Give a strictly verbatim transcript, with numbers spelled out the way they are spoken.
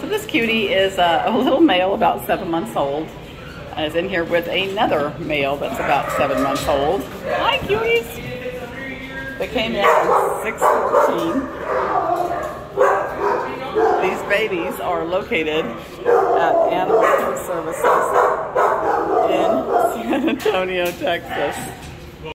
This cutie is a, a little male about seven months old. Is in here with another male that's about seven months old. Hi, cuties! They came in on six fourteen. These babies are located at Animal Care Services in San Antonio, Texas.